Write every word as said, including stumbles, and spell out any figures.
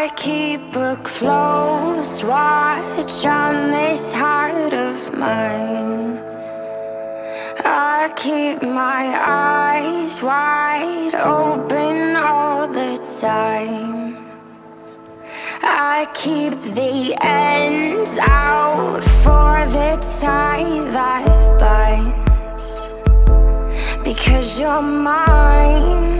I keep a close watch on this heart of mine. I keep my eyes wide open all the time. I keep the ends out for the tie that binds, because you're mine.